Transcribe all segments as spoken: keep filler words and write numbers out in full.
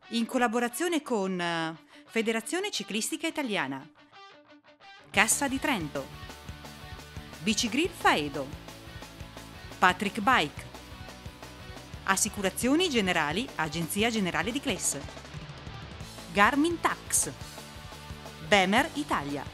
in collaborazione con eh, Federazione Ciclistica Italiana, Cassa di Trento, Bicigrill Faedo, Patrick Bike, Assicurazioni Generali, Agenzia Generale di Cles, Garmin Tax, Bemer Italia.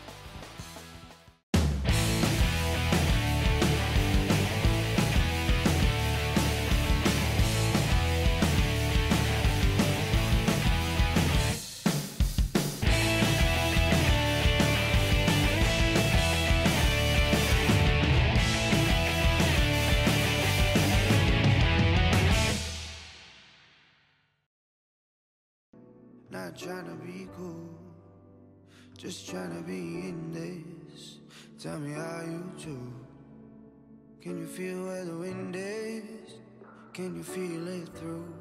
Not trying to be cool, just trying to be in this. Tell me how you do. Can you feel where the wind is? Can you feel it through?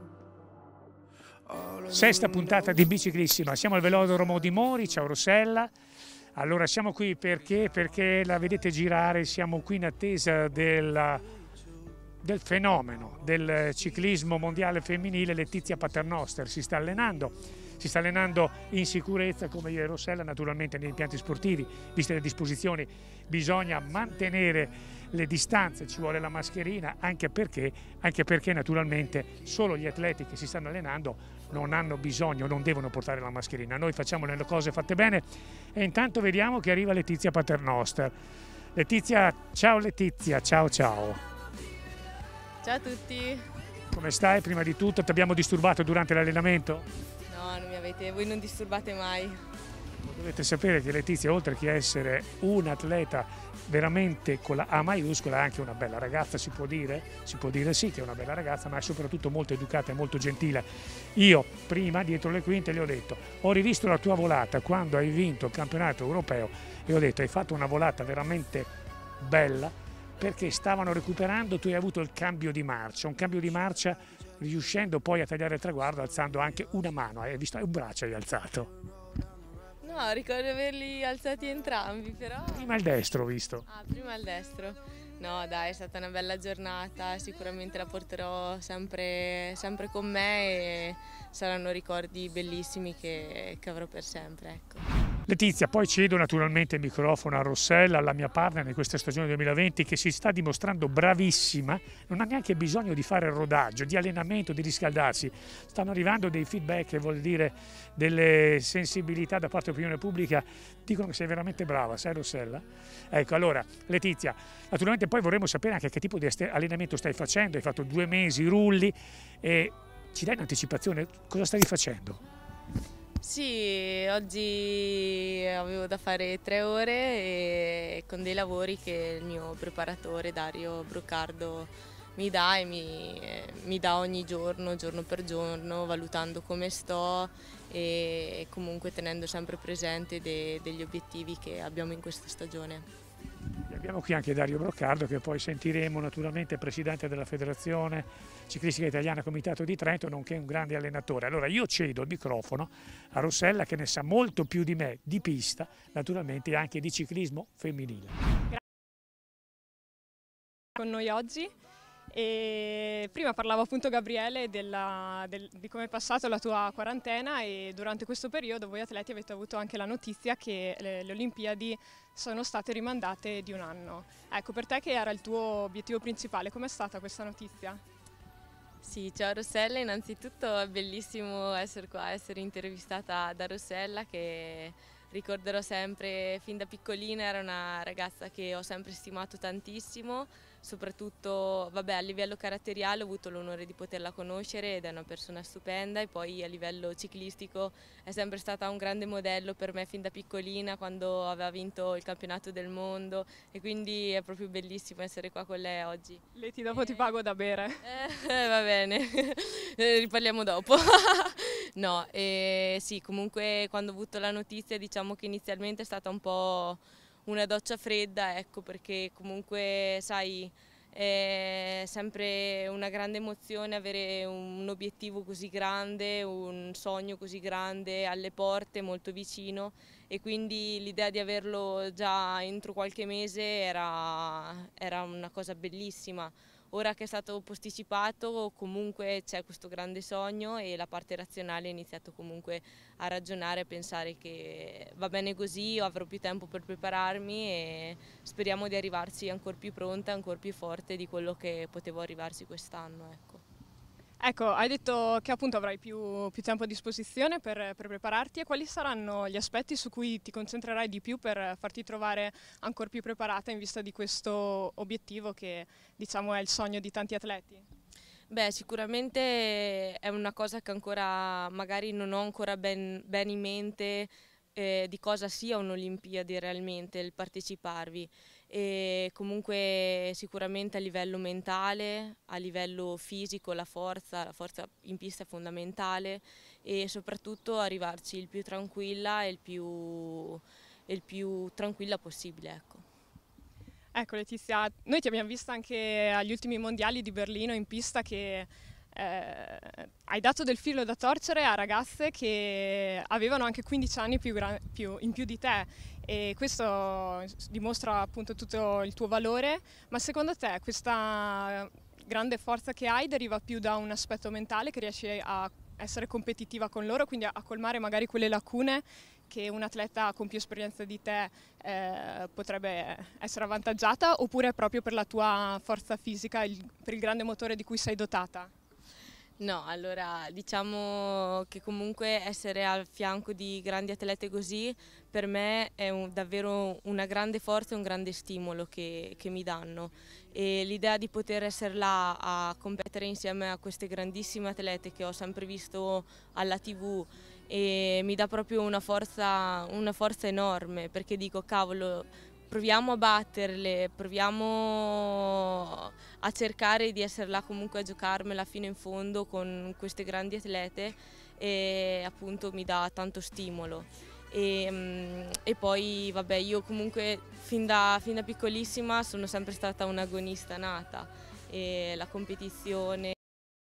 Sesta puntata di Biciclissima, siamo al velodromo di Mori, ciao Rossella. Allora siamo qui perché? Perché la vedete girare, siamo qui in attesa del, del fenomeno del ciclismo mondiale femminile. Letizia Paternoster si sta allenando, si sta allenando in sicurezza come io e Rossella, naturalmente negli impianti sportivi, viste le disposizioni bisogna mantenere le distanze, ci vuole la mascherina, anche perché, anche perché naturalmente solo gli atleti che si stanno allenando non hanno bisogno, non devono portare la mascherina. Noi facciamo le cose fatte bene e intanto vediamo che arriva Letizia Paternoster. Letizia, ciao Letizia, ciao ciao. Ciao a tutti. Come stai? Prima di tutto, ti abbiamo disturbato durante l'allenamento? No, non mi avete, voi non disturbate mai. Dovete sapere che Letizia, oltre che essere un atleta veramente con la A maiuscola, è anche una bella ragazza, si può dire? Si può dire sì che è una bella ragazza, ma è soprattutto molto educata e molto gentile. Io prima, dietro le quinte, le ho detto, ho rivisto la tua volata quando hai vinto il campionato europeo e ho detto, hai fatto una volata veramente bella, perché stavano recuperando, tu hai avuto il cambio di marcia, un cambio di marcia riuscendo poi a tagliare il traguardo alzando anche una mano, hai visto, un braccio hai alzato. No, ricordo di averli alzati entrambi, però... Prima il destro ho visto. Ah, prima il destro. No, dai, è stata una bella giornata, sicuramente la porterò sempre, sempre con me e saranno ricordi bellissimi che, che avrò per sempre, ecco. Letizia, poi cedo naturalmente il microfono a Rossella, alla mia partner in questa stagione duemilaventi, che si sta dimostrando bravissima, non ha neanche bisogno di fare rodaggio, di allenamento, di riscaldarsi. Stanno arrivando dei feedback, che vuol dire delle sensibilità da parte dell'opinione pubblica, dicono che sei veramente brava, sai Rossella? Ecco, allora Letizia, naturalmente poi vorremmo sapere anche che tipo di allenamento stai facendo, hai fatto due mesi, rulli, e ci dai un'anticipazione, cosa stavi facendo? Sì, oggi avevo da fare tre ore e con dei lavori che il mio preparatore Dario Broccardo mi dà e mi, mi dà ogni giorno, giorno per giorno, valutando come sto e comunque tenendo sempre presente de, degli obiettivi che abbiamo in questa stagione. Abbiamo qui anche Dario Broccardo, che poi sentiremo, naturalmente presidente della Federazione Ciclistica Italiana Comitato di Trento, nonché un grande allenatore. Allora io cedo il microfono a Rossella, che ne sa molto più di me di pista, naturalmente anche di ciclismo femminile. Grazie con noi oggi. E prima parlavo appunto Gabriele della, del, di come è passata la tua quarantena, e durante questo periodo voi atleti avete avuto anche la notizia che le, le Olimpiadi sono state rimandate di un anno. Ecco, per te che era il tuo obiettivo principale, com'è stata questa notizia? Sì, ciao Rossella, innanzitutto è bellissimo essere qua, essere intervistata da Rossella, che ricorderò sempre fin da piccolina, era una ragazza che ho sempre stimato tantissimo, soprattutto vabbè, a livello caratteriale ho avuto l'onore di poterla conoscere ed è una persona stupenda, e poi a livello ciclistico è sempre stata un grande modello per me fin da piccolina, quando aveva vinto il campionato del mondo, e quindi è proprio bellissimo essere qua con lei oggi. Leti, dopo eh. ti pago da bere. Eh, va bene, riparliamo dopo. No, eh, sì, comunque quando ho avuto la notizia, diciamo che inizialmente è stata un po' una doccia fredda, ecco, perché comunque sai, è sempre una grande emozione avere un obiettivo così grande, un sogno così grande alle porte, molto vicino, e quindi l'idea di averlo già entro qualche mese era, era una cosa bellissima. ora che è stato posticipato comunque c'è questo grande sogno e la parte razionale ha iniziato comunque a ragionare, a pensare che va bene così, io avrò più tempo per prepararmi e speriamo di arrivarci ancora più pronta, ancora più forte di quello che potevo arrivarci quest'anno. Ecco. Ecco, hai detto che appunto avrai più, più tempo a disposizione per, per prepararti, e quali saranno gli aspetti su cui ti concentrerai di più per farti trovare ancora più preparata in vista di questo obiettivo che, diciamo, è il sogno di tanti atleti? Beh, sicuramente è una cosa che ancora magari non ho ancora ben, ben in mente eh, di cosa sia un'Olimpiade realmente, il parteciparvi. E comunque sicuramente a livello mentale, a livello fisico, la forza, la forza in pista è fondamentale, e soprattutto arrivarci il più tranquilla e il più, il più tranquilla possibile. Ecco. Ecco Letizia, noi ti abbiamo vista anche agli ultimi mondiali di Berlino in pista che eh, hai dato del filo da torcere a ragazze che avevano anche quindici anni più più, in più di te, e questo dimostra appunto tutto il tuo valore. Ma secondo te questa grande forza che hai deriva più da un aspetto mentale, che riesci a essere competitiva con loro, quindi a colmare magari quelle lacune che un atleta con più esperienza di te eh, potrebbe essere avvantaggiata, oppure è proprio per la tua forza fisica, il, per il grande motore di cui sei dotata? No, allora diciamo che comunque essere al fianco di grandi atlete così per me è un, davvero una grande forza e un grande stimolo che, che mi danno, e l'idea di poter essere là a competere insieme a queste grandissime atlete che ho sempre visto alla tivù e mi dà proprio una forza, una forza enorme, perché dico cavolo, proviamo a batterle, proviamo a cercare di essere là comunque a giocarmela fino in fondo con queste grandi atlete, e appunto mi dà tanto stimolo. E, e poi vabbè, io comunque fin da, fin da piccolissima sono sempre stata un'agonista nata, e la competizione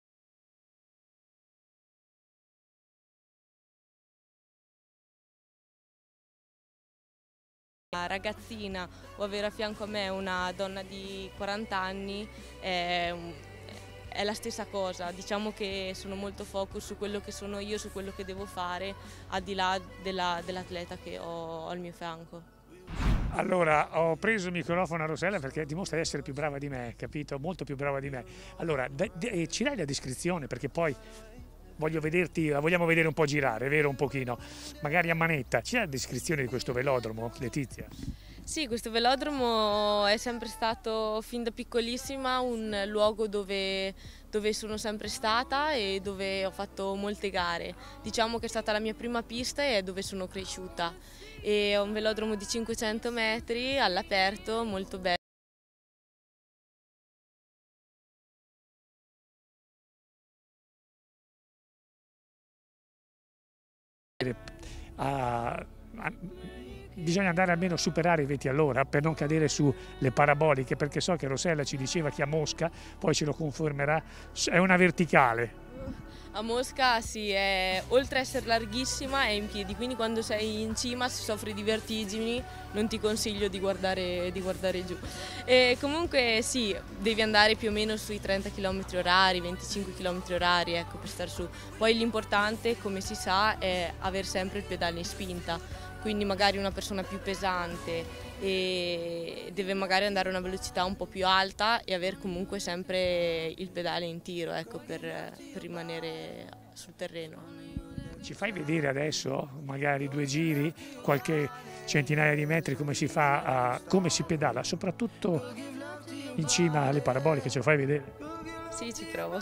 ragazzina o avere a fianco a me una donna di quaranta anni è, è la stessa cosa. Diciamo che sono molto focus su quello che sono io, su quello che devo fare, al di là della, dell'atleta che ho al mio fianco. Allora, ho preso il microfono a Rossella perché dimostra di essere più brava di me, capito? Molto più brava di me. Allora, ci dai la descrizione, perché poi voglio vederti, la vogliamo vedere un po' girare, vero? Un pochino, magari a manetta. C'è la descrizione di questo velodromo, Letizia? Sì, questo velodromo è sempre stato fin da piccolissima un luogo dove, dove sono sempre stata e dove ho fatto molte gare. Diciamo che è stata la mia prima pista e è dove sono cresciuta. E è un velodromo di cinquecento metri all'aperto, molto bello. A, a, bisogna andare almeno a superare i venti all'ora per non cadere sulle paraboliche, perché so che Rossella ci diceva che a Mosca, poi ce lo confermerà, è una verticale. A Mosca sì, è, oltre a essere larghissima è in piedi, quindi quando sei in cima, se soffri di vertigini, non ti consiglio di guardare, di guardare giù. E comunque sì, devi andare più o meno sui trenta chilometri orari, venticinque chilometri orari, ecco, per star su. Poi l'importante, come si sa, è avere sempre il pedale in spinta, quindi magari una persona più pesante e deve magari andare a una velocità un po' più alta e avere comunque sempre il pedale in tiro, ecco, per, per rimanere sul terreno. Ci fai vedere adesso, magari due giri, qualche centinaia di metri, come si fa, a, come si pedala, soprattutto in cima alle paraboliche, ce lo fai vedere? Sì, ci provo.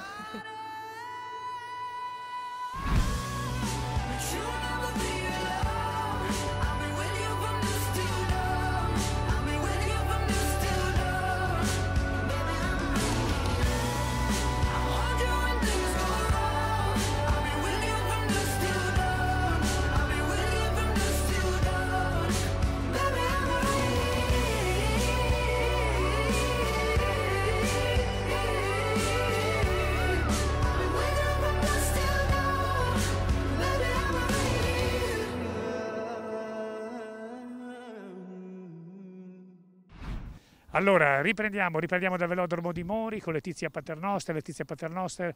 Allora, riprendiamo, riprendiamo dal velodromo di Mori con Letizia Paternoster. Letizia Paternoster,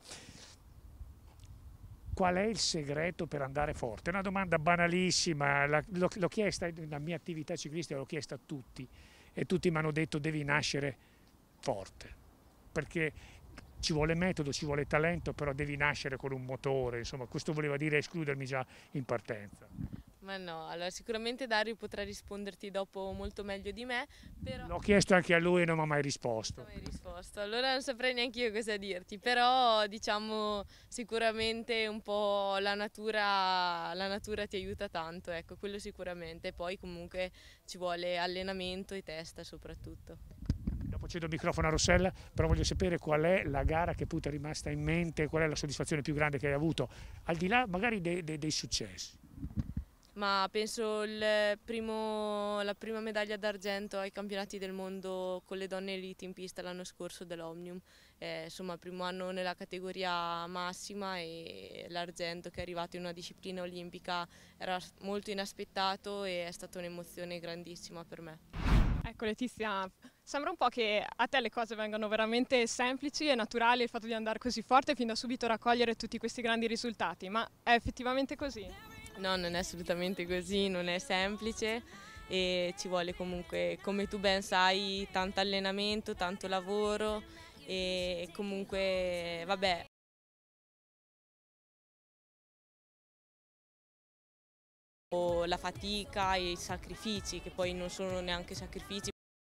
qual è il segreto per andare forte? È una domanda banalissima, l'ho chiesta nella mia attività ciclistica, l'ho chiesta a tutti e tutti mi hanno detto devi nascere forte, perché ci vuole metodo, ci vuole talento, però devi nascere con un motore, insomma, questo voleva dire escludermi già in partenza. Ma no, allora sicuramente Dario potrà risponderti dopo molto meglio di me, però... L'ho chiesto anche a lui e non mi ha mai risposto. Non mi hai risposto, allora non saprei neanche io cosa dirti, però diciamo sicuramente un po' la natura, la natura ti aiuta tanto, ecco, quello sicuramente, poi comunque ci vuole allenamento e testa soprattutto. Dopo cedo il microfono a Rossella, però voglio sapere qual è la gara che poi ti è rimasta in mente, qual è la soddisfazione più grande che hai avuto, al di là magari dei, dei, dei successi. Ma penso il primo, la prima medaglia d'argento ai campionati del mondo con le donne elite in pista l'anno scorso dell'Omnium, eh, insomma il primo anno nella categoria massima e l'argento che è arrivato in una disciplina olimpica era molto inaspettato e è stata un'emozione grandissima per me. Ecco Letizia, sembra un po' che a te le cose vengano veramente semplici e naturali, il fatto di andare così forte e fin da subito raccogliere tutti questi grandi risultati, ma è effettivamente così? No, non è assolutamente così, non è semplice e ci vuole comunque, come tu ben sai, tanto allenamento, tanto lavoro e comunque, vabbè, la fatica e i sacrifici, che poi non sono neanche sacrifici.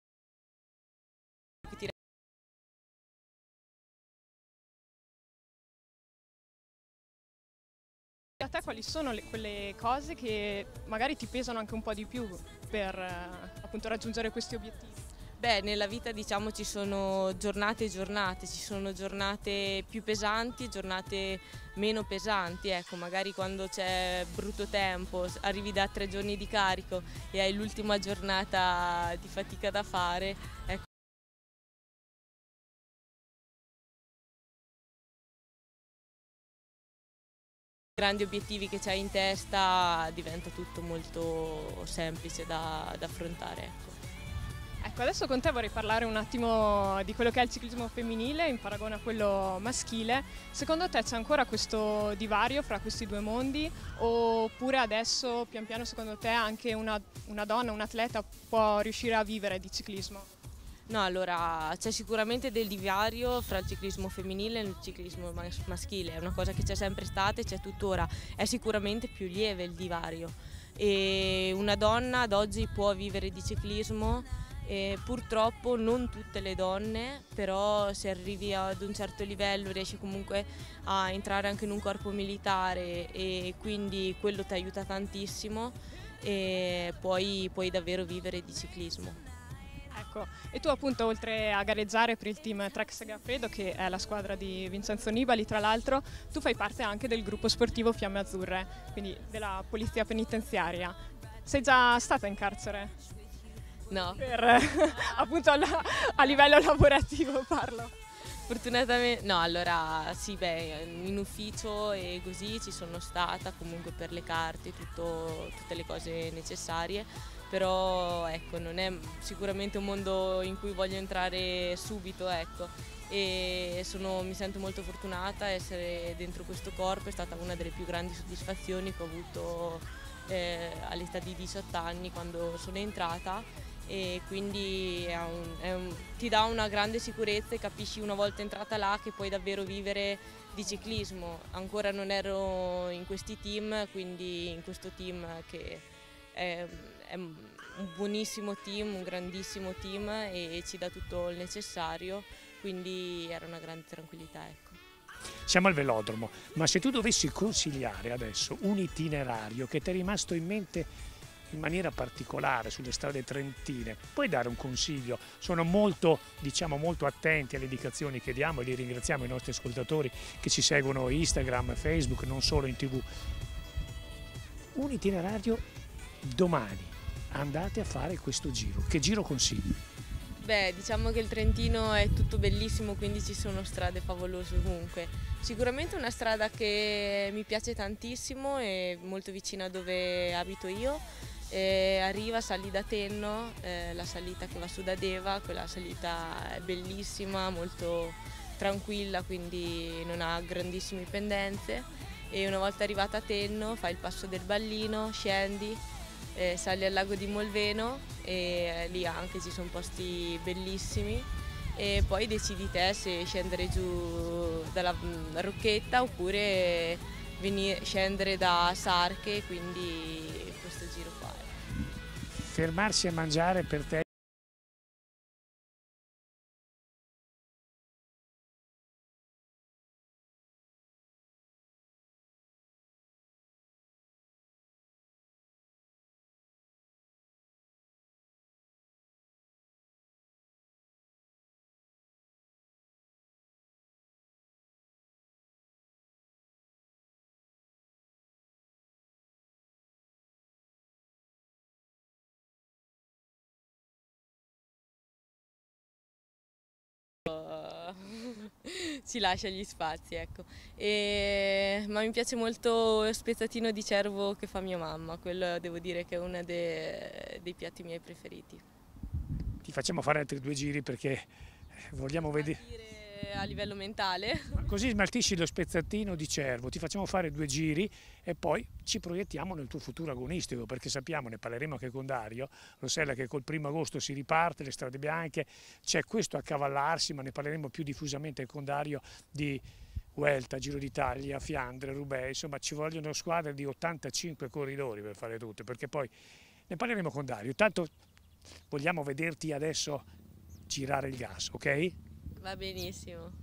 A te quali sono le, quelle cose che magari ti pesano anche un po' di più per eh, appunto raggiungere questi obiettivi? Beh, nella vita diciamo ci sono giornate e giornate, ci sono giornate più pesanti, giornate meno pesanti, ecco, magari quando c'è brutto tempo, arrivi da tre giorni di carico e hai l'ultima giornata di fatica da fare, ecco. Grandi obiettivi che c'hai in testa diventa tutto molto semplice da, da affrontare. Ecco. Ecco, adesso con te vorrei parlare un attimo di quello che è il ciclismo femminile in paragone a quello maschile. Secondo te c'è ancora questo divario fra questi due mondi oppure adesso pian piano secondo te anche una, una donna, un atleta può riuscire a vivere di ciclismo? No, allora c'è sicuramente del divario fra il ciclismo femminile e il ciclismo mas- maschile, è una cosa che c'è sempre stata e c'è tuttora, è sicuramente più lieve il divario e una donna ad oggi può vivere di ciclismo e purtroppo non tutte le donne, però se arrivi ad un certo livello riesci comunque a entrare anche in un corpo militare e quindi quello ti aiuta tantissimo e puoi, puoi davvero vivere di ciclismo. Ecco, e tu appunto oltre a gareggiare per il team Trek Segafredo, che è la squadra di Vincenzo Nibali, tra l'altro, tu fai parte anche del gruppo sportivo Fiamme Azzurre, quindi della polizia penitenziaria. Sei già stata in carcere? No. Per, appunto alla, a livello lavorativo parlo. Fortunatamente, no, allora sì, beh, in ufficio e così ci sono stata comunque per le carte, tutto, tutte le cose necessarie, però ecco, non è sicuramente un mondo in cui voglio entrare subito, ecco, e sono, mi sento molto fortunata a essere dentro questo corpo, è stata una delle più grandi soddisfazioni che ho avuto eh, all'età di diciotto anni quando sono entrata. E quindi è un, è un, ti dà una grande sicurezza e capisci una volta entrata là che puoi davvero vivere di ciclismo. Ancora non ero in questi team, quindi in questo team che è, è un buonissimo team, un grandissimo team e ci dà tutto il necessario, quindi era una grande tranquillità. Ecco. Siamo al velodromo, ma se tu dovessi consigliare adesso un itinerario che ti è rimasto in mente in maniera particolare sulle strade trentine, puoi dare un consiglio? Sono molto, diciamo, molto attenti alle indicazioni che diamo e li ringraziamo i nostri ascoltatori che ci seguono Instagram, Facebook, non solo in tv. Un itinerario domani, andate a fare questo giro, che giro consigli? Beh, diciamo che il Trentino è tutto bellissimo, quindi ci sono strade favolose ovunque. Sicuramente una strada che mi piace tantissimo e molto vicina a dove abito io E arriva, sali da Tenno, eh, la salita che va su da Deva, quella salita è bellissima, molto tranquilla, quindi non ha grandissime pendenze. E una volta arrivata a Tenno fai il passo del Ballino, scendi, eh, sali al lago di Molveno e eh, lì anche ci sono posti bellissimi e poi decidi te se scendere giù dalla mm, Rocchetta oppure venire, scendere da Sarche, quindi questo giro qua. Fermarsi a mangiare per te? Ci lascia gli spazi, ecco. E, ma mi piace molto lo spezzatino di cervo che fa mia mamma, quello devo dire che è uno dei, dei piatti miei preferiti. Ti facciamo fare altri due giri perché vogliamo vedere. A livello mentale. Così smaltisci lo spezzatino di cervo, ti facciamo fare due giri e poi ci proiettiamo nel tuo futuro agonistico, perché sappiamo, ne parleremo anche con Dario Rossella, che col primo agosto si riparte, le strade bianche, c'è questo accavallarsi, ma ne parleremo più diffusamente con Dario di Vuelta, Giro d'Italia, Fiandre, Roubaix, insomma ci vogliono squadre di ottantacinque corridori per fare tutte, perché poi ne parleremo con Dario. Tanto vogliamo vederti adesso girare il gas, ok? Va benissimo.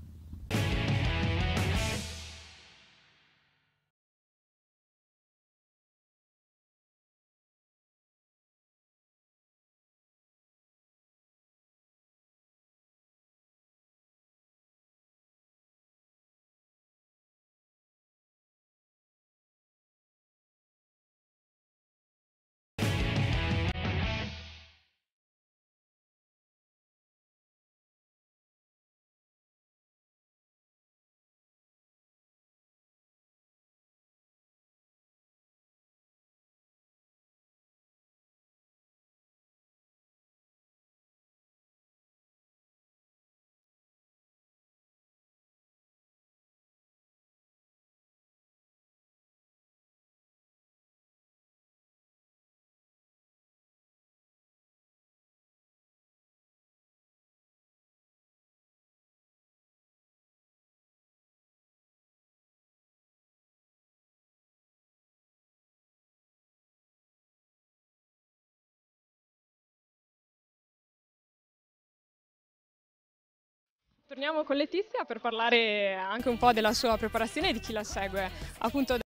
Torniamo con Letizia per parlare anche un po' della sua preparazione e di chi la segue, appunto.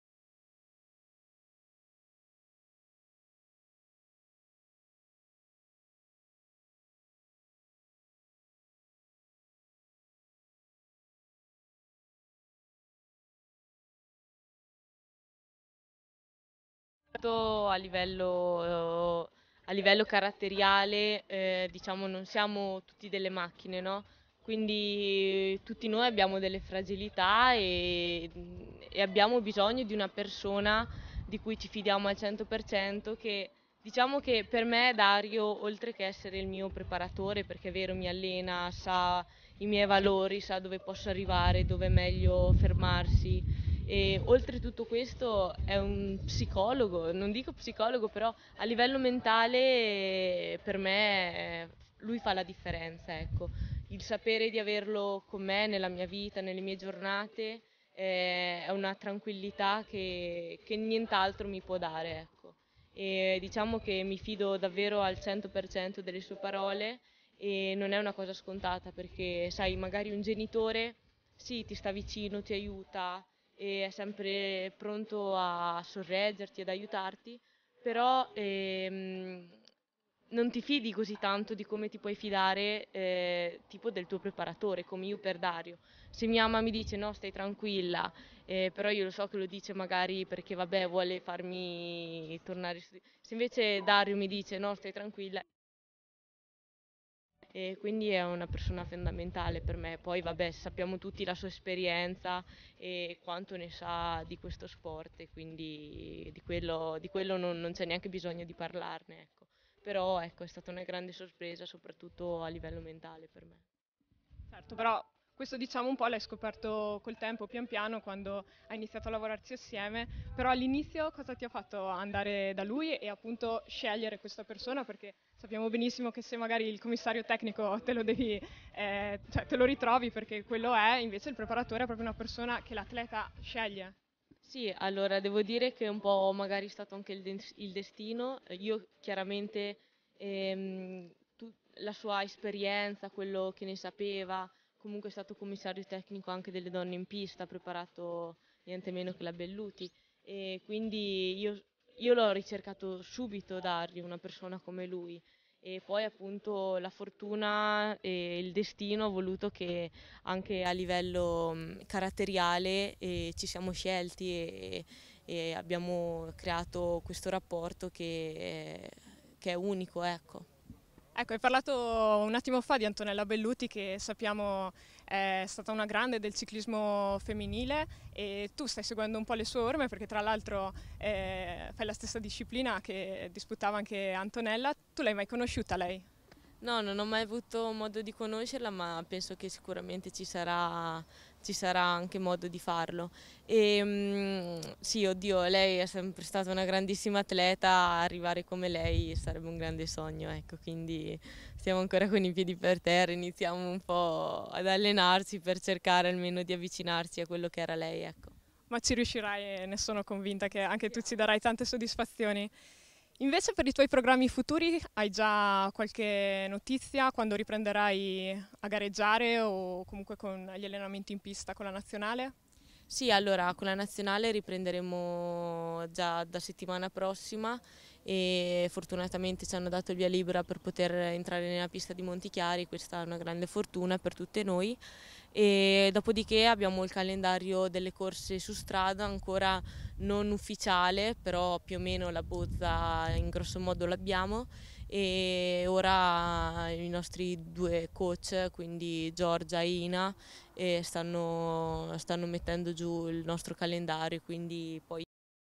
A livello, a livello caratteriale, eh, diciamo, non siamo tutti delle macchine, no? Quindi tutti noi abbiamo delle fragilità e, e abbiamo bisogno di una persona di cui ci fidiamo al cento per cento, che diciamo che per me Dario, oltre che essere il mio preparatore, perché è vero mi allena, sa i miei valori, sa dove posso arrivare, dove è meglio fermarsi. E oltre tutto questo è un psicologo, non dico psicologo, però a livello mentale per me lui fa la differenza, ecco. Il sapere di averlo con me nella mia vita, nelle mie giornate, eh, è una tranquillità che, che nient'altro mi può dare, ecco. E diciamo che mi fido davvero al cento per cento delle sue parole e non è una cosa scontata perché, sai, magari un genitore sì, ti sta vicino, ti aiuta e è sempre pronto a sorreggerti, ad aiutarti, però ehm, non ti fidi così tanto di come ti puoi fidare eh, tipo del tuo preparatore, come io per Dario. Se mia mamma mi dice no, stai tranquilla, eh, però io lo so che lo dice magari perché vabbè vuole farmi tornare su. Se invece Dario mi dice no, stai tranquilla, e quindi è una persona fondamentale per me. Poi vabbè, sappiamo tutti la sua esperienza e quanto ne sa di questo sport e quindi di quello, di quello non, non c'è neanche bisogno di parlarne, ecco. Però ecco, è stata una grande sorpresa soprattutto a livello mentale per me. Certo, però questo diciamo un po' l'hai scoperto col tempo, pian piano, quando hai iniziato a lavorarci assieme, però all'inizio cosa ti ha fatto andare da lui e appunto scegliere questa persona? Perché sappiamo benissimo che se magari il commissario tecnico te lo devi, eh, cioè te lo ritrovi perché quello è, invece il preparatore è proprio una persona che l'atleta sceglie. Sì, allora devo dire che un po' magari è stato anche il, des- il destino. Eh, Io chiaramente ehm, tu- la sua esperienza, quello che ne sapeva, comunque è stato commissario tecnico anche delle donne in pista, ha preparato niente meno che la Belluti e quindi io, io l'ho ricercato subito Dario, una persona come lui. E poi appunto la fortuna e il destino ha voluto che anche a livello mh, caratteriale e ci siamo scelti e, e abbiamo creato questo rapporto che, che è unico, ecco. Ecco, hai parlato un attimo fa di Antonella Belluti che sappiamo è stata una grande del ciclismo femminile e tu stai seguendo un po' le sue orme perché tra l'altro eh, fai la stessa disciplina che disputava anche Antonella. Tu l'hai mai conosciuta lei? No, non ho mai avuto modo di conoscerla, ma penso che sicuramente ci sarà, ci sarà anche modo di farlo. E, mm, sì, oddio, lei è sempre stata una grandissima atleta, arrivare come lei sarebbe un grande sogno, ecco, quindi stiamo ancora con i piedi per terra, iniziamo un po' ad allenarci per cercare almeno di avvicinarci a quello che era lei, ecco. Ma ci riuscirai e ne sono convinta che anche tu ci darai tante soddisfazioni. Invece per i tuoi programmi futuri hai già qualche notizia quando riprenderai a gareggiare o comunque con gli allenamenti in pista con la nazionale? Sì, allora con la nazionale riprenderemo già da settimana prossima e fortunatamente ci hanno dato il via libera per poter entrare nella pista di Montichiari, questa è una grande fortuna per tutte noi. E dopodiché abbiamo il calendario delle corse su strada ancora non ufficiale, però più o meno la bozza in grosso modo l'abbiamo e ora i nostri due coach, quindi Giorgia e Ina, e stanno, stanno mettendo giù il nostro calendario, quindi poi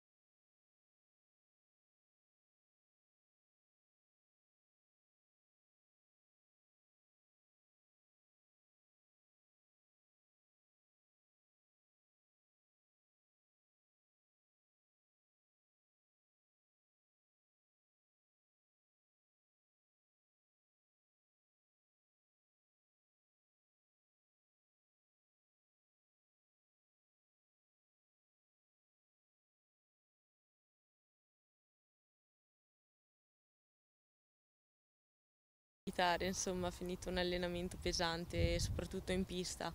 insomma, ho finito un allenamento pesante, soprattutto in pista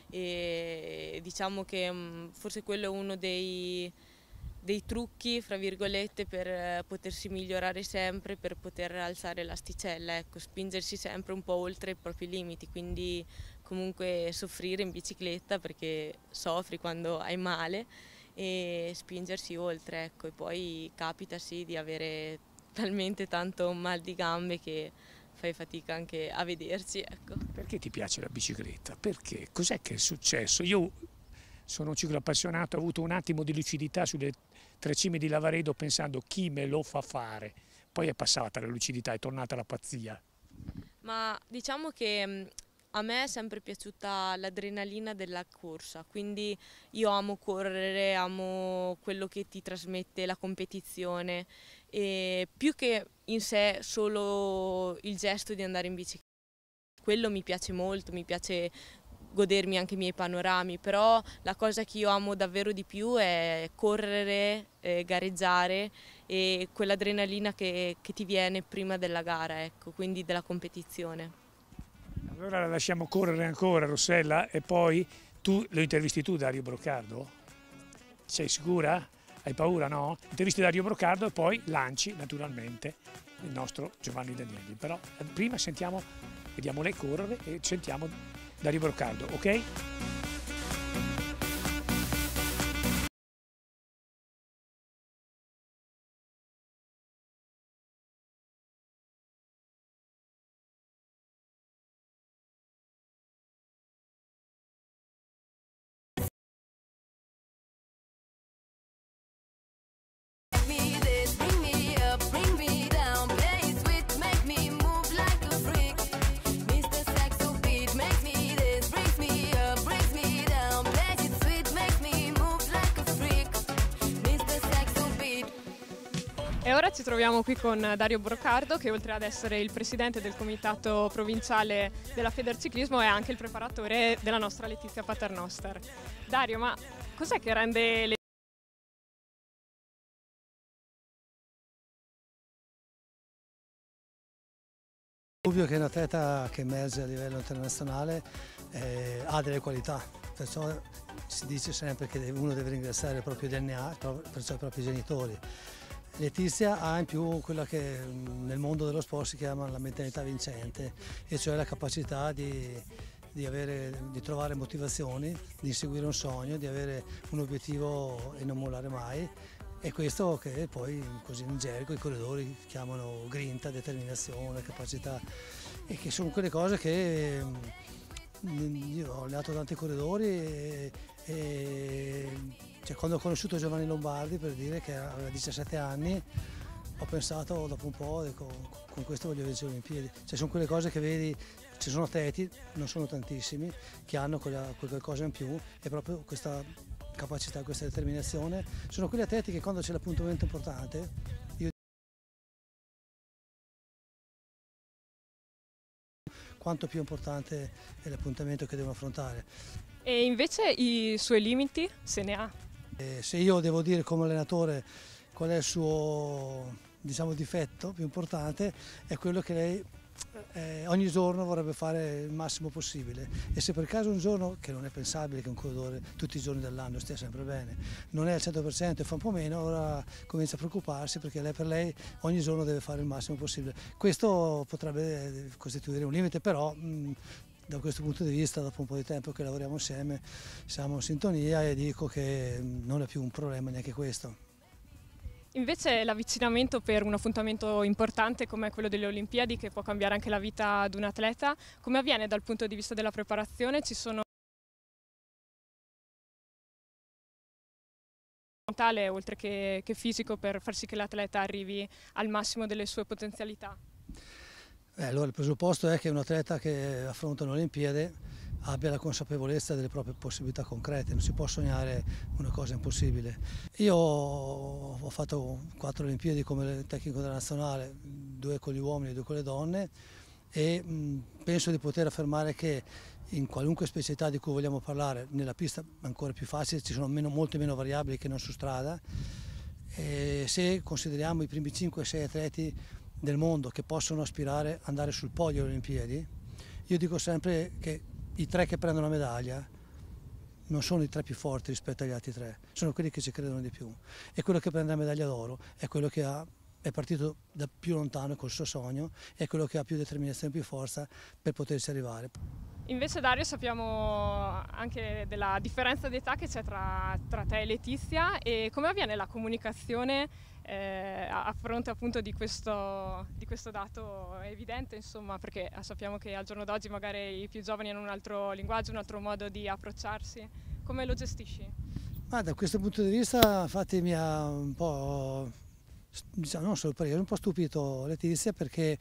e diciamo che mh, forse quello è uno dei, dei trucchi, fra virgolette, per eh, potersi migliorare sempre, per poter alzare l'asticella, ecco, spingersi sempre un po' oltre i propri limiti, quindi comunque soffrire in bicicletta perché soffri quando hai male e spingersi oltre, ecco, e poi capita sì di avere talmente tanto mal di gambe che fai fatica anche a vederci, ecco. Perché ti piace la bicicletta? Perché? Cos'è che è successo? Io sono un ciclo appassionato, ho avuto un attimo di lucidità sulle tre cime di Lavaredo pensando chi me lo fa fare. Poi è passata la lucidità, è tornata la pazzia. Ma diciamo che mh, a me è sempre piaciuta l'adrenalina della corsa, quindi io amo correre, amo quello che ti trasmette la competizione e più che in sé solo il gesto di andare in bicicletta. Quello mi piace molto, mi piace godermi anche i miei panorami, però la cosa che io amo davvero di più è correre, eh, gareggiare e quell'adrenalina che, che ti viene prima della gara, ecco, quindi della competizione. Allora la lasciamo correre ancora, Rossella, e poi tu lo intervisti tu, Dario Broccardo? Sei sicura? Hai paura, no? Intervisti Dario Broccardo e poi lanci naturalmente il nostro Giovanni Danieli. Però eh, prima sentiamo, vediamo lei correre e sentiamo Dario Broccardo, ok? E ora ci troviamo qui con Dario Brocardo, che oltre ad essere il presidente del comitato provinciale della Federciclismo è anche il preparatore della nostra Letizia Paternoster. Dario, ma cos'è che rende le Ovvio che un atleta che emerge a livello internazionale eh, ha delle qualità, perciò si dice sempre che uno deve ringraziare il proprio D N A, perciò i propri genitori. Letizia ha in più quella che nel mondo dello sport si chiama la mentalità vincente, e cioè la capacità di, di, avere, di trovare motivazioni, di inseguire un sogno, di avere un obiettivo e non mollare mai. E questo che poi così in gergo i corridori chiamano grinta, determinazione, capacità, e che sono quelle cose che io ho allenato tanti corridori e, e cioè, quando ho conosciuto Giovanni Lombardi, per dire, che aveva diciassette anni, ho pensato dopo un po', dico, con questo voglio vincere le Olimpiadi. Cioè, sono quelle cose che vedi, ci sono atleti, non sono tantissimi, che hanno quella, quel qualcosa in più, e proprio questa capacità, questa determinazione, sono quegli atleti che quando c'è l'appuntamento importante, io quanto più importante è l'appuntamento che devono affrontare. E invece i suoi limiti, se ne ha? E se io devo dire come allenatore qual è il suo, diciamo, difetto più importante, è quello che lei Eh, ogni giorno vorrebbe fare il massimo possibile, e se per caso un giorno, che non è pensabile che un corridore tutti i giorni dell'anno stia sempre bene, non è al cento per cento e fa un po' meno, allora comincia a preoccuparsi, perché lei, per lei ogni giorno deve fare il massimo possibile. Questo potrebbe costituire un limite, però mh, da questo punto di vista, dopo un po' di tempo che lavoriamo insieme, siamo in sintonia, e dico che non è più un problema neanche questo. Invece l'avvicinamento per un appuntamento importante come quello delle Olimpiadi, che può cambiare anche la vita ad un atleta, come avviene dal punto di vista della preparazione? Ci sono mentale oltre che, che fisico per far sì che l'atleta arrivi al massimo delle sue potenzialità? Eh, allora il presupposto è che un atleta che affronta un'Olimpiade abbia la consapevolezza delle proprie possibilità concrete, non si può sognare una cosa impossibile. Io ho fatto quattro Olimpiadi come tecnico della nazionale, due con gli uomini e due con le donne, e mh, penso di poter affermare che in qualunque specialità di cui vogliamo parlare, nella pista ancora più facile, ci sono meno, molte meno variabili che non su strada, e se consideriamo i primi cinque sei atleti del mondo che possono aspirare ad andare sul podio alle Olimpiadi, io dico sempre che i tre che prendono la medaglia non sono i tre più forti rispetto agli altri tre, sono quelli che ci credono di più, e quello che prende la medaglia d'oro è quello che ha, è partito da più lontano col suo sogno, è quello che ha più determinazione, più forza per poterci arrivare. Invece, Dario, sappiamo anche della differenza di età che c'è tra, tra te e Letizia, e come avviene la comunicazione eh, a fronte appunto di questo, di questo dato evidente, insomma, perché sappiamo che al giorno d'oggi magari i più giovani hanno un altro linguaggio, un altro modo di approcciarsi. Come lo gestisci? Ma da questo punto di vista, infatti, mi ha un po', diciamo, non sorpreso, un po' stupito Letizia, perché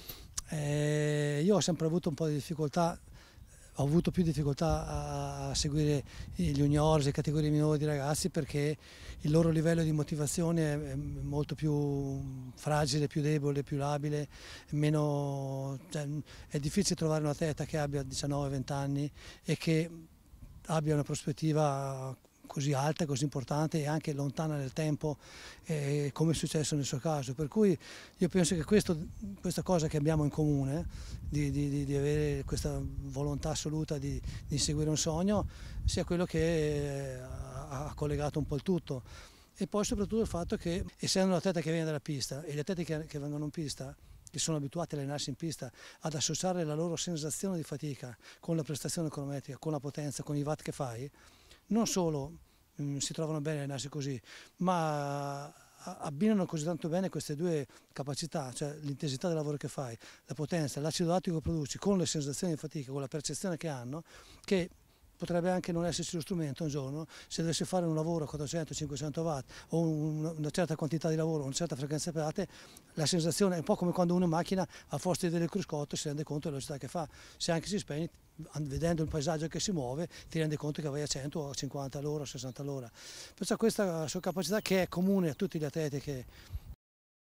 eh, io ho sempre avuto un po' di difficoltà. Ho avuto più difficoltà a seguire gli juniors, le categorie minori di ragazzi, perché il loro livello di motivazione è molto più fragile, più debole, più labile, meno, cioè, è difficile trovare un atleta che abbia diciannove venti anni e che abbia una prospettiva così alta, così importante e anche lontana nel tempo, eh, come è successo nel suo caso. Per cui io penso che questo, questa cosa che abbiamo in comune, di, di, di avere questa volontà assoluta di, di inseguire un sogno, sia quello che ha, ha collegato un po' il tutto. E poi soprattutto il fatto che, essendo un atleta che viene dalla pista, e gli atleti che, che vengono in pista, che sono abituati a allenarsi in pista, ad associare la loro sensazione di fatica con la prestazione cronometrica, con la potenza, con i watt che fai, non solo mh, si trovano bene a allenarsi così, ma abbinano così tanto bene queste due capacità, cioè l'intensità del lavoro che fai, la potenza, l'acido lattico che produci, con le sensazioni di fatica, con la percezione che hanno, che potrebbe anche non esserci lo strumento un giorno, se dovessi fare un lavoro a quattrocento cinquecento watt o una certa quantità di lavoro, una certa frequenza pelate, la sensazione è un po' come quando una macchina a forza di vedere il cruscotto si rende conto della velocità che fa, se anche si spegne, vedendo il paesaggio che si muove, ti rendi conto che vai a cento o a cinquanta all'ora o sessanta all'ora. Perciò questa sua capacità, che è comune a tutti gli atleti che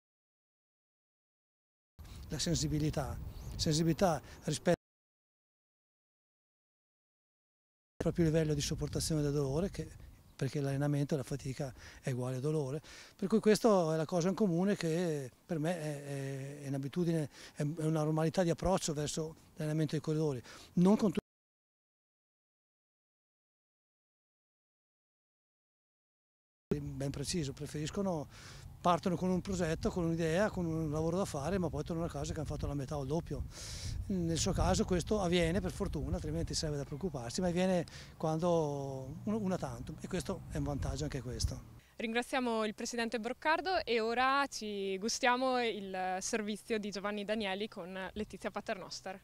la sensibilità, sensibilità rispetto al proprio livello di sopportazione del dolore, che, perché l'allenamento e la fatica è uguale al dolore, per cui questa è la cosa in comune che per me è, è un'abitudine, è una normalità di approccio verso l'allenamento dei corridori, non con tutti ben preciso, preferiscono, partono con un progetto, con un'idea, con un lavoro da fare, ma poi tornano a casa che hanno fatto la metà o il doppio. Nel suo caso questo avviene per fortuna, altrimenti serve da preoccuparsi, ma avviene quando una tantum, e questo è un vantaggio anche questo. Ringraziamo il presidente Broccardo e ora ci gustiamo il servizio di Giovanni Danieli con Letizia Paternoster.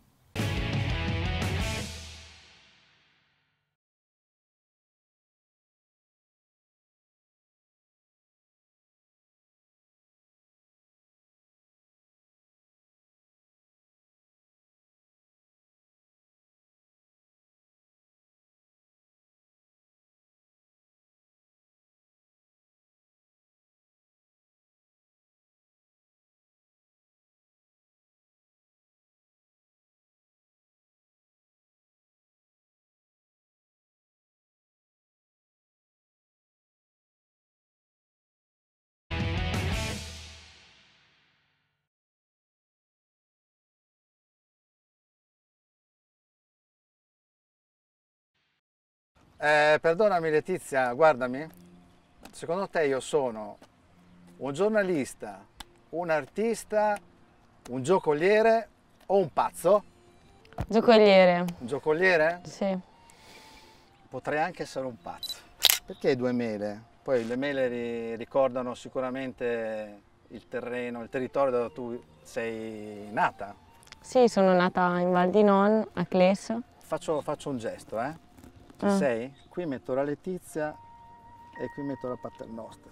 Eh, perdonami Letizia, guardami, secondo te io sono un giornalista, un artista, un giocoliere o un pazzo? Giocoliere. Un giocoliere? Sì. Potrei anche essere un pazzo. Perché due mele? Poi le mele ri- ricordano sicuramente il terreno, il territorio dove tu sei nata. Sì, sono nata in Val di Non, a Cles. Faccio, faccio un gesto, eh? Ci Ah. sei? Qui metto la Letizia e qui metto la Paternoster.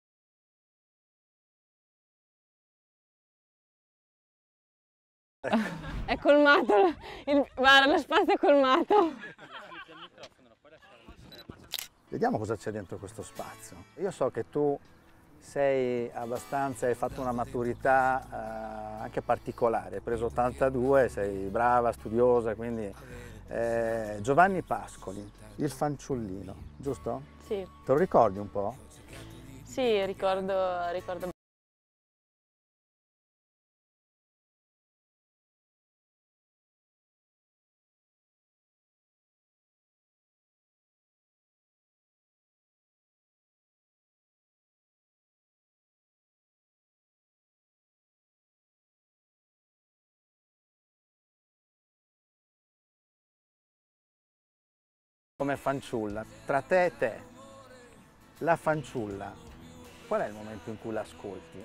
È colmato, il, guarda, lo spazio è colmato. Vediamo cosa c'è dentro questo spazio. Io so che tu sei abbastanza, hai fatto una maturità eh, anche particolare, hai preso ottantadue, sei brava, studiosa, quindi eh, Giovanni Pascoli, il fanciullino, giusto? Sì, Te lo ricordi un po'? sì, ricordo, ricordo. Come fanciulla, tra te e te, la fanciulla, qual è il momento in cui l'ascolti?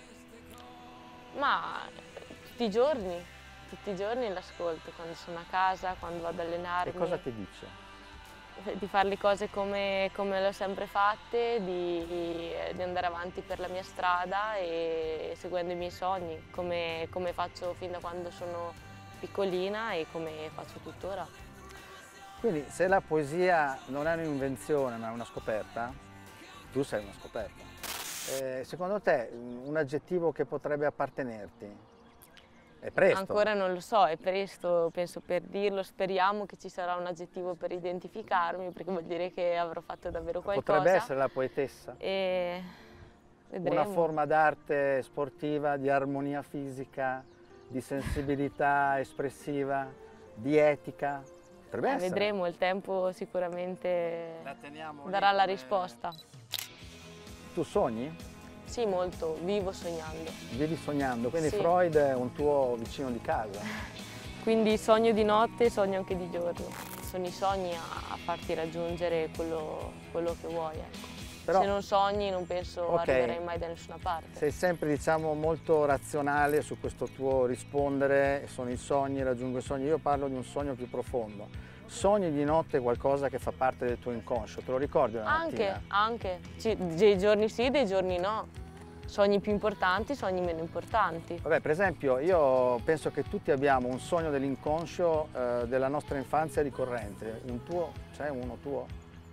Ma tutti i giorni, tutti i giorni l'ascolto, quando sono a casa, quando vado ad allenarmi. Che cosa ti dice? Di fare le cose come, come le ho sempre fatte, di, di andare avanti per la mia strada e seguendo i miei sogni, come, come faccio fin da quando sono piccolina e come faccio tuttora. Quindi se la poesia non è un'invenzione ma è una scoperta, tu sei una scoperta. Eh, secondo te un aggettivo che potrebbe appartenerti? È presto? Ancora non lo so, è presto, penso per dirlo, speriamo che ci sarà un aggettivo per identificarmi, perché vuol dire che avrò fatto davvero qualcosa. Potrebbe essere la poetessa? E vedremo. Una forma d'arte sportiva, di armonia fisica, di sensibilità espressiva, di etica? Potrebbe Eh, essere. vedremo, il tempo sicuramente La teniamo lì darà la come- risposta. Tu sogni? Sì, molto, vivo sognando. Vivi sognando, quindi Sì. Freud è un tuo vicino di casa. Quindi sogno di notte e sogno anche di giorno. Sono i sogni a, a farti raggiungere quello, quello che vuoi. Ecco. Però- Se non sogni non penso Ok. arriverai mai da nessuna parte. Sei sempre, diciamo, molto razionale su questo tuo rispondere, sono i sogni, raggiungo i sogni. Io parlo di un sogno più profondo. Sogni di notte qualcosa che fa parte del tuo inconscio, te lo ricordi la Anche, mattina? anche. Ci- dei giorni sì, dei giorni no. Sogni più importanti, sogni meno importanti. Vabbè, per esempio, io penso che tutti abbiamo un sogno dell'inconscio eh, della nostra infanzia ricorrente. Un tuo, c'è uno tuo?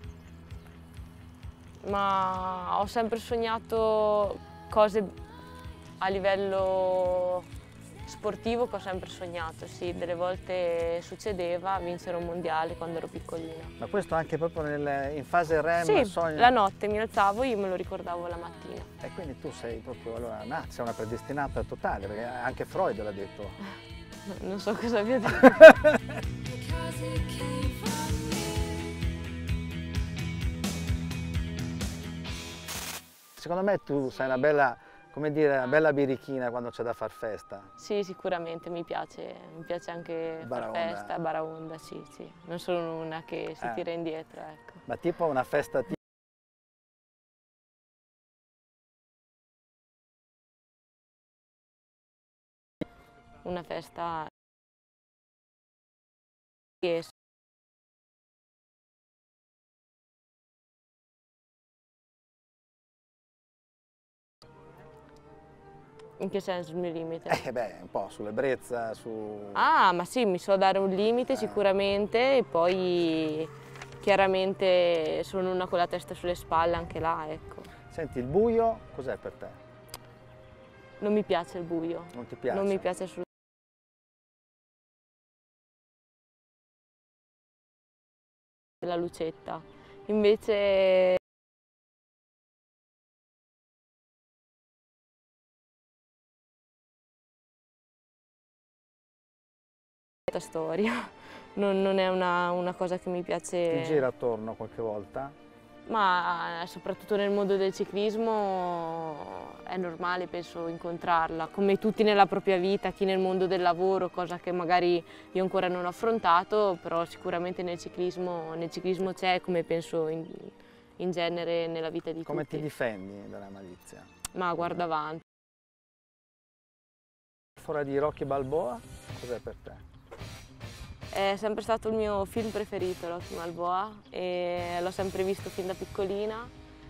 Ma ho sempre sognato cose a livello sportivo che ho sempre sognato, sì, delle volte succedeva vincere un mondiale quando ero piccolina. Ma questo anche proprio nel, in fase R E M? Sì, sogno... la notte mi alzavo e io me lo ricordavo la mattina. E quindi tu sei proprio, allora, nah, sei una predestinata totale, perché anche Freud l'ha detto. Non so cosa abbia detto. Secondo me tu sei una bella, come dire, una bella birichina quando c'è da far festa. Sì, sicuramente mi piace, mi piace anche far Baraonda. festa, baraonda, sì, sì. Non sono una che si Eh. tira indietro, ecco. Ma tipo una festa tipo... Una festa che in che senso il mio limite? Eh beh, un po' sull'ebbrezza, su... Ah, ma sì, mi so dare un limite sicuramente e poi chiaramente sono una con la testa sulle spalle anche là, ecco. Senti, il buio cos'è per te? Non mi piace il buio. Non ti piace? Non mi piace assolutamente. La lucetta. Invece questa storia non, non è una, una cosa che mi piace. Ti gira attorno qualche volta? Ma soprattutto nel mondo del ciclismo è normale, penso, incontrarla, come tutti nella propria vita, chi nel mondo del lavoro, cosa che magari io ancora non ho affrontato, però sicuramente nel ciclismo, nel ciclismo c'è, come penso in, in genere nella vita di Come tutti. ti difendi dalla malizia? Ma guarda avanti. Fuori di Rocky Balboa, cos'è per te? È sempre stato il mio film preferito, Rocky Balboa, e l'ho sempre visto fin da piccolina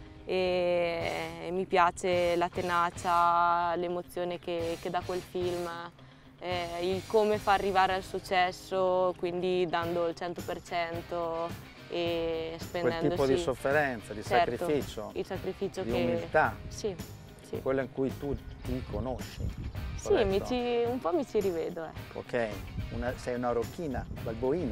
e mi piace la tenacia, l'emozione che, che dà quel film, eh, il come fa arrivare al successo, quindi dando il cento per cento e spendendosi. Quel tipo di sofferenza, di certo, sacrificio, il sacrificio di che... umiltà, Sì, sì. quello in cui tu ti conosci. Sì, mi ci, un po' mi ci rivedo, ecco. Ok, una, sei una rocchina, balboina.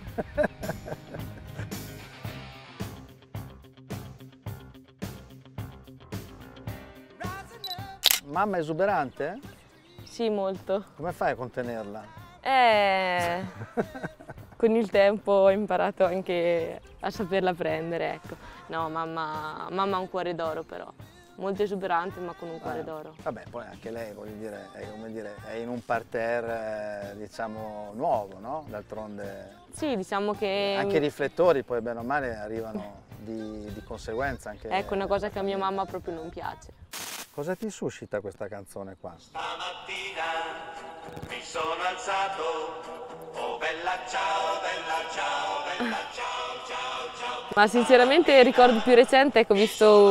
Mamma esuberante? Sì, molto. Come fai a contenerla? Eh, con il tempo ho imparato anche a saperla prendere, ecco. No, mamma, mamma ha un cuore d'oro però. Molto esuberante ma con un cuore Eh, d'oro. Vabbè, poi anche lei, voglio dire, è, come dire, è in un parterre, eh, diciamo, nuovo, no? D'altronde Sì, diciamo che... anche i riflettori poi bene o male arrivano di, di conseguenza. Anche ecco, una cosa che a mia mamma proprio non piace. Cosa ti suscita questa canzone qua? Stamattina mi sono alzato, oh bella ciao, bella ciao, bella ciao, ciao, ciao. Ma sinceramente il ricordo più recente è che ho visto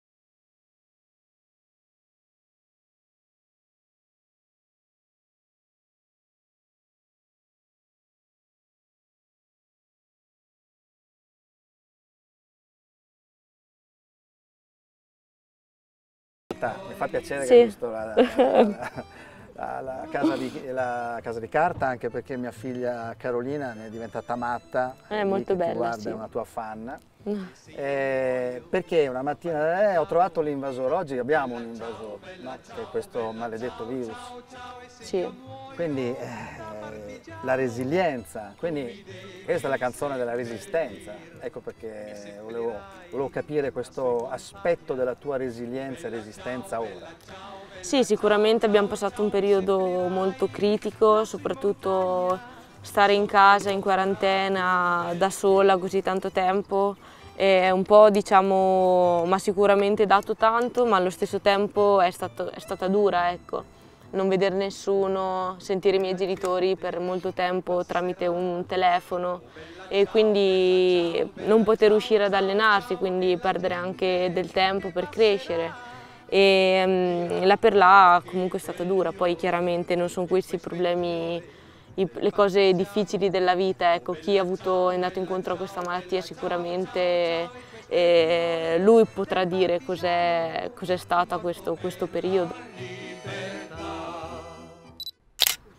Mi fa piacere Sì. che hai visto la, la, la, la, casa di, la casa di carta, anche perché mia figlia Carolina ne è diventata matta. È lì molto che bella, ti guarda, sì. è una tua fan. Eh, perché una mattina eh, ho trovato l'invasore, oggi abbiamo un invasore, no? Che è questo maledetto virus. Sì. Quindi eh, la resilienza, quindi questa è la canzone della resistenza, ecco perché volevo, volevo capire questo aspetto della tua resilienza e resistenza ora. Sì, sicuramente abbiamo passato un periodo molto critico, soprattutto stare in casa in quarantena da sola così tanto tempo è un po', diciamo, ma sicuramente dato tanto, ma allo stesso tempo è, stato, è stata dura, ecco. Non vedere nessuno, sentire i miei genitori per molto tempo tramite un telefono e quindi non poter uscire ad allenarsi, quindi perdere anche del tempo per crescere. E um, là per là comunque è stata dura, poi chiaramente non sono questi i problemi, i, le cose difficili della vita, ecco, chi ha avuto, è andato incontro a questa malattia sicuramente eh, lui potrà dire cos'è cos'è stato questo, questo periodo.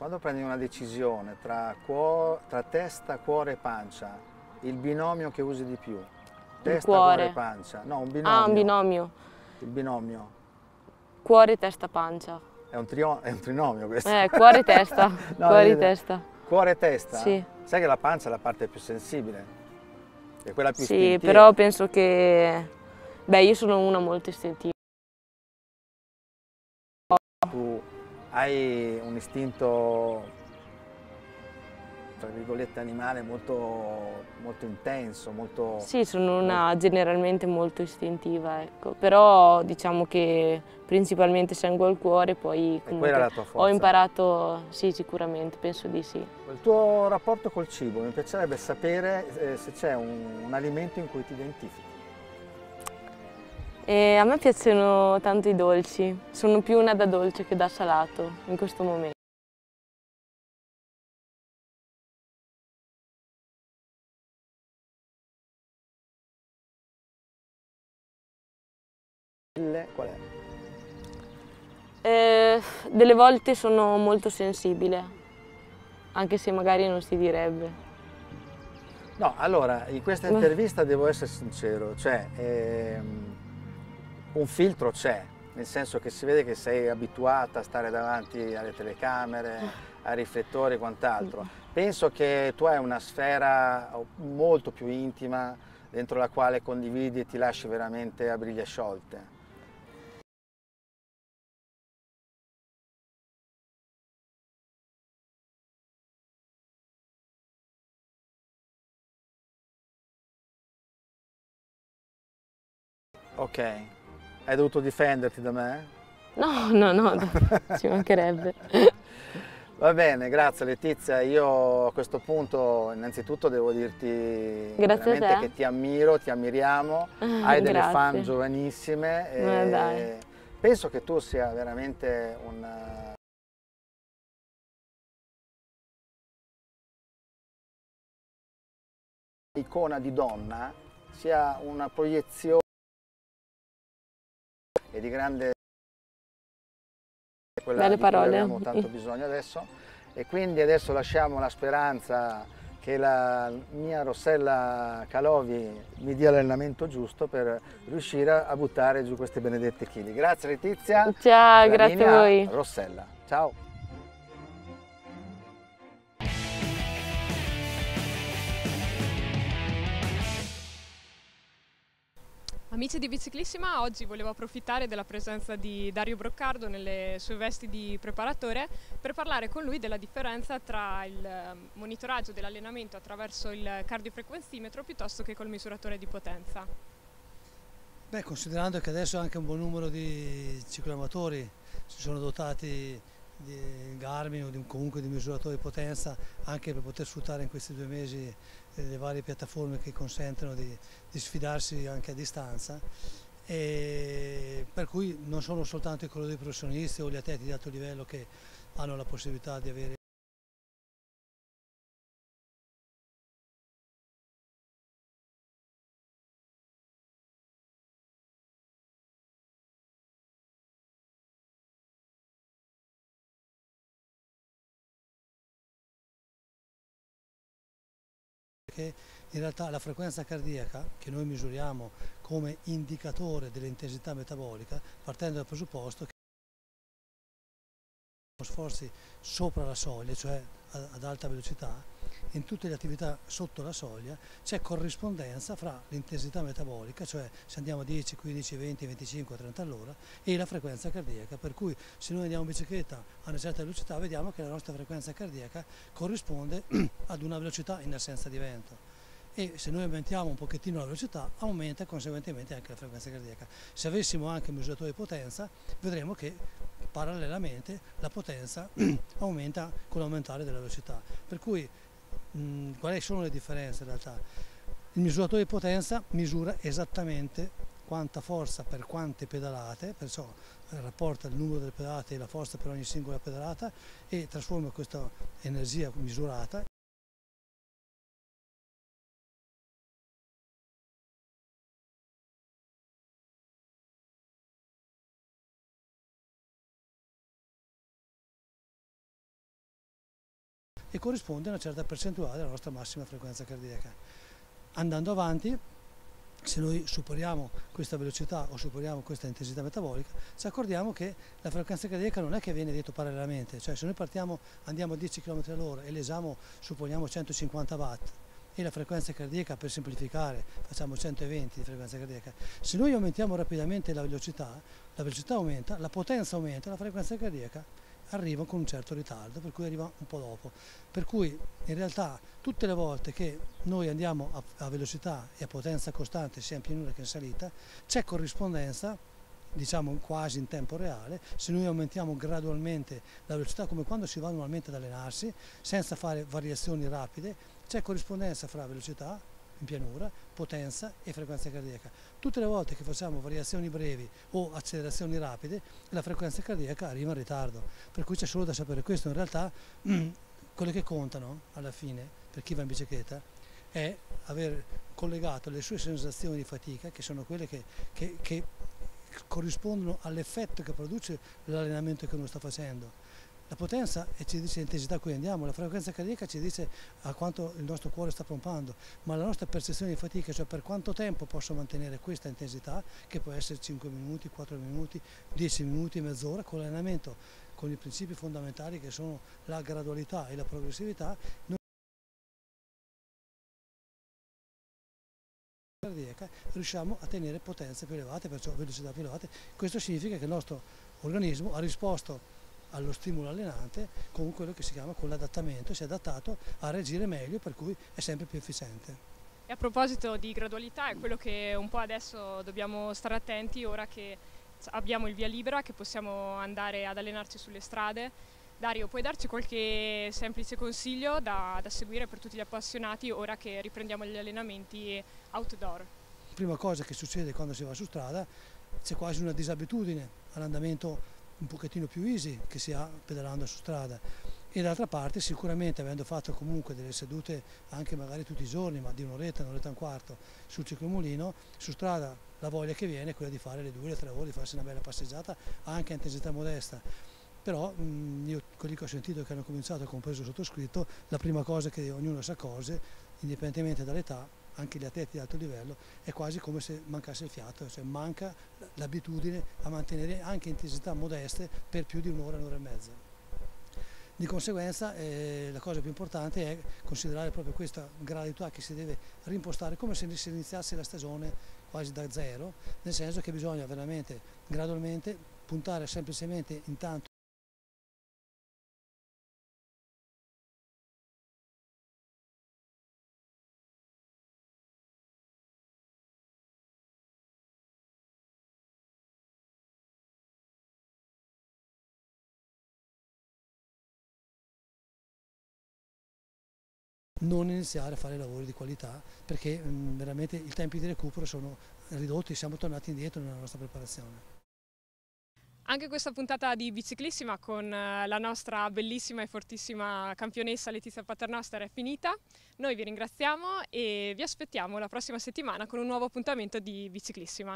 quando prendi una decisione tra, cuo- tra testa, cuore e pancia, il binomio che usi di più? Testa, cuore. cuore e pancia? No, un binomio. Ah, un binomio. Il binomio. Cuore, testa, pancia. È un, trio- è un trinomio questo. Eh, cuore, testa. No, Cuore, vedi, testa. Cuore e testa? Sì. Sai che la pancia è la parte più sensibile, è quella più Sì, istintiva. però penso che... Beh, io sono una molto istintiva. Tu hai un istinto, tra virgolette, animale molto, molto intenso, molto... Sì, sono una generalmente molto istintiva, ecco. Però diciamo che principalmente seguo il cuore, poi comunque quella è la tua forza? ho imparato, sì, sicuramente, penso di sì. Il tuo rapporto col cibo, mi piacerebbe sapere eh, se c'è un, un alimento in cui ti identifichi. E a me piacciono tanto i dolci, sono più una da dolce che da salato in questo momento. Qual è? Eh, delle volte sono molto sensibile, anche se magari non si direbbe. No, allora, in questa intervista devo essere sincero, cioè ehm, un filtro c'è, nel senso che si vede che sei abituata a stare davanti alle telecamere, ai riflettori e quant'altro. Penso che tu hai una sfera molto più intima dentro la quale condividi e ti lasci veramente a briglie sciolte. Ok, hai dovuto difenderti da me? No, no, no, ci mancherebbe. Va bene, grazie Letizia. Io a questo punto innanzitutto devo dirti Grazie veramente a te. che ti ammiro, ti ammiriamo, hai delle Grazie. fan giovanissime Ma e dai. penso che tu sia veramente un... icona di donna, sia una proiezione e di grande quella Belle di cui parole. abbiamo tanto bisogno adesso, e quindi adesso lasciamo la speranza che la mia Rossella Calovi mi dia l'allenamento giusto per riuscire a buttare giù questi benedetti chili. Grazie Letizia. Ciao, La grazie a linea voi. Rossella. Ciao. Amici di Biciclissima, oggi volevo approfittare della presenza di Dario Broccardo nelle sue vesti di preparatore per parlare con lui della differenza tra il monitoraggio dell'allenamento attraverso il cardiofrequenzimetro piuttosto che col misuratore di potenza. Beh, considerando che adesso anche un buon numero di cicloamatori si sono dotati di Garmin o di, comunque di misuratori di potenza anche per poter sfruttare in questi due mesi eh, le varie piattaforme che consentono di, di sfidarsi anche a distanza, e per cui non sono soltanto i corridori professionisti o gli atleti di alto livello che hanno la possibilità di avere che in realtà la frequenza cardiaca che noi misuriamo come indicatore dell'intensità metabolica, partendo dal presupposto che sforzi sopra la soglia, cioè ad alta velocità, in tutte le attività sotto la soglia c'è corrispondenza fra l'intensità metabolica, cioè se andiamo a dieci, quindici, venti, venticinque, trenta all'ora, e la frequenza cardiaca, per cui se noi andiamo in bicicletta a una certa velocità vediamo che la nostra frequenza cardiaca corrisponde ad una velocità in assenza di vento, e se noi aumentiamo un pochettino la velocità aumenta conseguentemente anche la frequenza cardiaca. Se avessimo anche un misuratore di potenza vedremo che parallelamente la potenza aumenta con l'aumentare della velocità, per cui mh, quali sono le differenze in realtà? Il misuratore di potenza misura esattamente quanta forza per quante pedalate, perciò rapporta il numero delle pedalate e la forza per ogni singola pedalata e trasforma questa energia misurata e corrisponde a una certa percentuale della nostra massima frequenza cardiaca. Andando avanti, se noi superiamo questa velocità o superiamo questa intensità metabolica, ci accorgiamo che la frequenza cardiaca non è che viene detto parallelamente, cioè se noi partiamo, andiamo a dieci chilometri all'ora e l'esamo supponiamo centocinquanta watt e la frequenza cardiaca, per semplificare, facciamo centoventi di frequenza cardiaca, se noi aumentiamo rapidamente la velocità, la velocità aumenta, la potenza aumenta, la frequenza cardiaca arriva con un certo ritardo, per cui arriva un po' dopo. Per cui in realtà tutte le volte che noi andiamo a, a velocità e a potenza costante, sia in pianura che in salita, c'è corrispondenza, diciamo quasi in tempo reale, se noi aumentiamo gradualmente la velocità come quando si va normalmente ad allenarsi, senza fare variazioni rapide, c'è corrispondenza fra velocità in pianura, potenza e frequenza cardiaca. Tutte le volte che facciamo variazioni brevi o accelerazioni rapide, la frequenza cardiaca arriva in ritardo, per cui c'è solo da sapere questo. In realtà mm, quelle che contano alla fine per chi va in bicicletta è aver collegato le sue sensazioni di fatica, che sono quelle che, che, che corrispondono all'effetto che produce l'allenamento che uno sta facendo. La potenza ci dice l'intensità a cui andiamo, la frequenza cardiaca ci dice a quanto il nostro cuore sta pompando, ma la nostra percezione di fatica, cioè per quanto tempo posso mantenere questa intensità, che può essere cinque minuti, quattro minuti, dieci minuti, mezz'ora, con l'allenamento, con i principi fondamentali che sono la gradualità e la progressività, noi cardiaca riusciamo a tenere potenze più elevate, perciò velocità più elevate. Questo significa che il nostro organismo ha risposto allo stimolo allenante con quello che si chiama con l'adattamento, si è adattato a reagire meglio, per cui è sempre più efficiente. E a proposito di gradualità, è quello che un po' adesso dobbiamo stare attenti ora che abbiamo il via libera, che possiamo andare ad allenarci sulle strade. Dario, puoi darci qualche semplice consiglio da, da seguire per tutti gli appassionati ora che riprendiamo gli allenamenti outdoor? Prima cosa che succede quando si va su strada, c'è quasi una disabitudine all'andamento un pochettino più easy che si ha pedalando su strada, e d'altra parte sicuramente, avendo fatto comunque delle sedute anche magari tutti i giorni, ma di un'oretta, un'oretta e un quarto sul ciclomulino, su strada la voglia che viene è quella di fare le due, le tre ore, di farsi una bella passeggiata anche a intensità modesta. Però mh, io quelli che ho sentito che hanno cominciato, compreso il sottoscritto, la prima cosa che ognuno si accorge, indipendentemente dall'età, anche gli atleti di alto livello, è quasi come se mancasse il fiato, cioè manca l'abitudine a mantenere anche intensità modeste per più di un'ora, un'ora e mezza. Di conseguenza eh, la cosa più importante è considerare proprio questa gradualità che si deve rimpostare come se si iniziasse la stagione quasi da zero, nel senso che bisogna veramente gradualmente puntare semplicemente intanto non iniziare a fare lavori di qualità, perché mh, veramente i tempi di recupero sono ridotti, siamo tornati indietro nella nostra preparazione. Anche questa puntata di Biciclissima con la nostra bellissima e fortissima campionessa Letizia Paternoster è finita. Noi vi ringraziamo e vi aspettiamo la prossima settimana con un nuovo appuntamento di Biciclissima.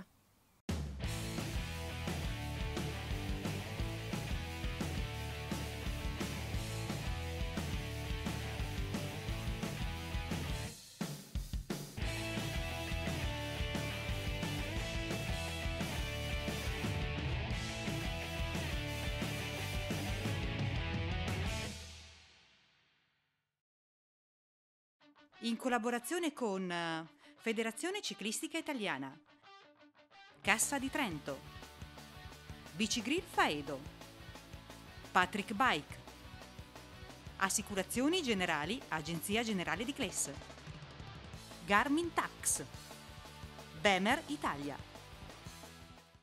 In collaborazione con eh, Federazione Ciclistica Italiana, Cassa di Trento, Bicigrill Faedo, Patrick Bike, Assicurazioni Generali, Agenzia Generale di Cles, Garmin Tax, Bemer Italia.